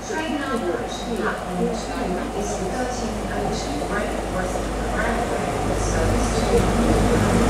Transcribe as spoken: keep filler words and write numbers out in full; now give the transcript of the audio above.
train number platform two is thirteen oh two, right, for service to